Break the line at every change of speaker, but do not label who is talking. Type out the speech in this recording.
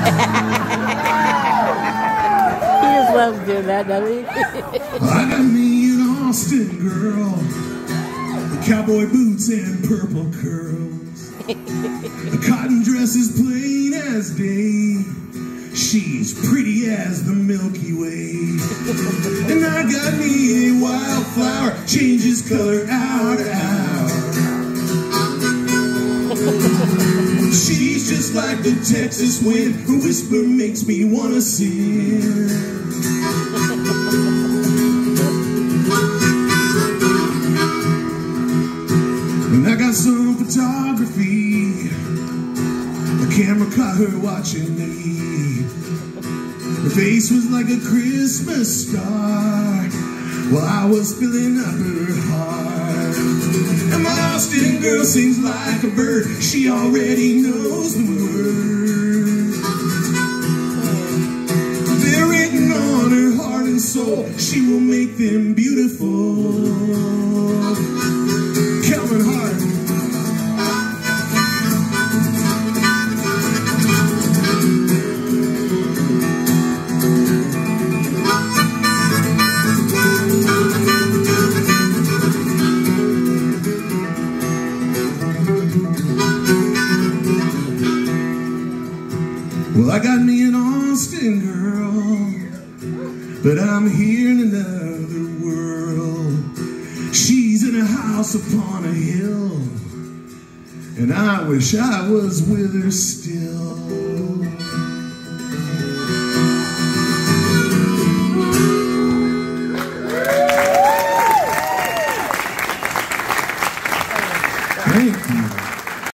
He just loves doing that, doesn't he?
I got me an Austin girl, the cowboy boots and purple curls. The cotton dress is plain as day. She's pretty as the Milky Way. And I got me a wildflower, changes color hour to hour. She's just like the Texas wind, her whisper makes me wanna sing. And I got some photography, the camera caught her watching me. Her face was like a Christmas star while I was filling up her heart. And my Austin girl sings like a bird, she already knows the words. They're written on her heart and soul, she will make them beautiful. Calvin Hart. Well, I got me an Austin girl, but I'm here in another world. She's in a house upon a hill, and I wish I was with her still.